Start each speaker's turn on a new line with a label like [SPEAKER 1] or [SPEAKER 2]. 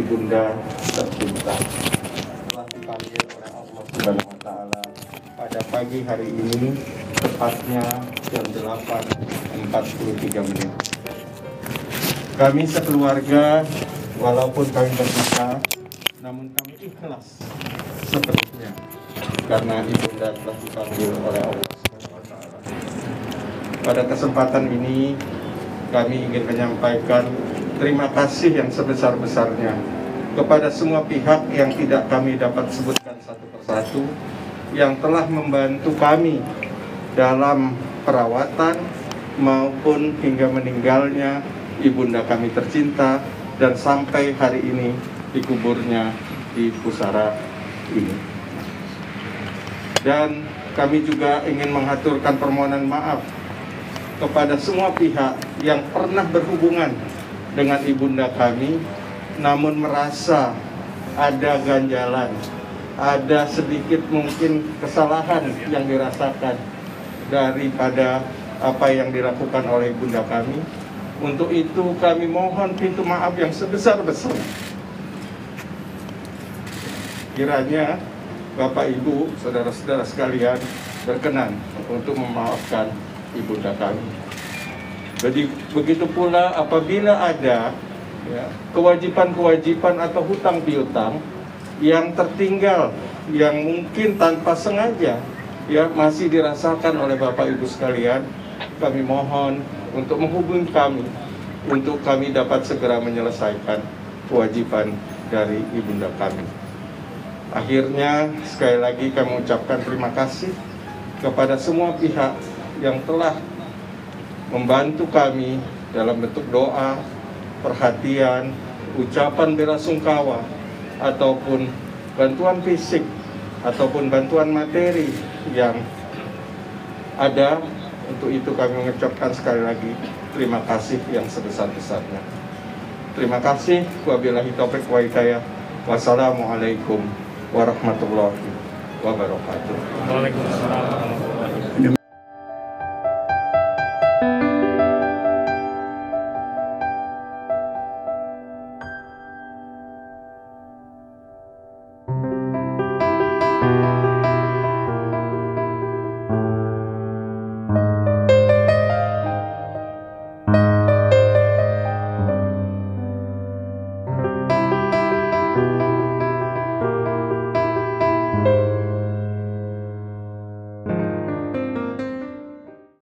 [SPEAKER 1] ibunda tercinta. Telah dipanggil oleh Allah Subhanahu wa Ta'ala pada pagi hari ini, tepatnya jam 8.43 menit. Kami sekeluarga, walaupun kami berpisah, namun kami ikhlas sepenuhnya karena ibunda telah dipanggil oleh Allah Subhanahu wa Ta'ala. Pada kesempatan ini, kami ingin menyampaikan terima kasih yang sebesar-besarnya kepada semua pihak yang tidak kami dapat sebutkan satu persatu, yang telah membantu kami dalam perawatan maupun hingga meninggalnya ibunda kami tercinta dan sampai hari ini dikuburnya di pusara ini. Dan kami juga ingin mengaturkan permohonan maaf kepada semua pihak yang pernah berhubungan dengan ibunda kami, namun merasa ada ganjalan, ada sedikit mungkin kesalahan yang dirasakan daripada apa yang dilakukan oleh ibunda kami. Untuk itu kami mohon pintu maaf yang sebesar-besarnya. Kiranya Bapak Ibu, saudara-saudara sekalian berkenan untuk memaafkan ibunda kami. Jadi begitu pula apabila ada kewajiban-kewajiban atau hutang piutang yang tertinggal, yang mungkin tanpa sengaja masih dirasakan oleh Bapak Ibu sekalian, kami mohon untuk menghubungi kami untuk kami dapat segera menyelesaikan kewajiban dari ibunda kami. Akhirnya sekali lagi kami mengucapkan terima kasih kepada semua pihak yang telah membantu kami dalam bentuk doa, perhatian, ucapan bela sungkawa, ataupun bantuan fisik, ataupun bantuan materi yang ada. Untuk itu kami mengucapkan sekali lagi terima kasih yang sebesar-besarnya. Terima kasih. Wabillahi taufiq wa hidayah. Wassalamualaikum warahmatullahi wabarakatuh.
[SPEAKER 2] Waalaikumsalam.